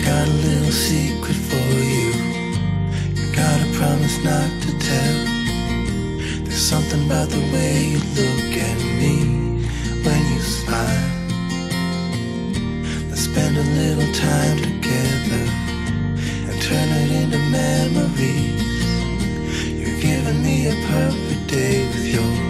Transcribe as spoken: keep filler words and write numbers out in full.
got a little secret for you. You gotta promise not to tell. There's something about the way you look at me when you smile. Let's spend a little time together and turn it into memories. You're giving me a perfect day with your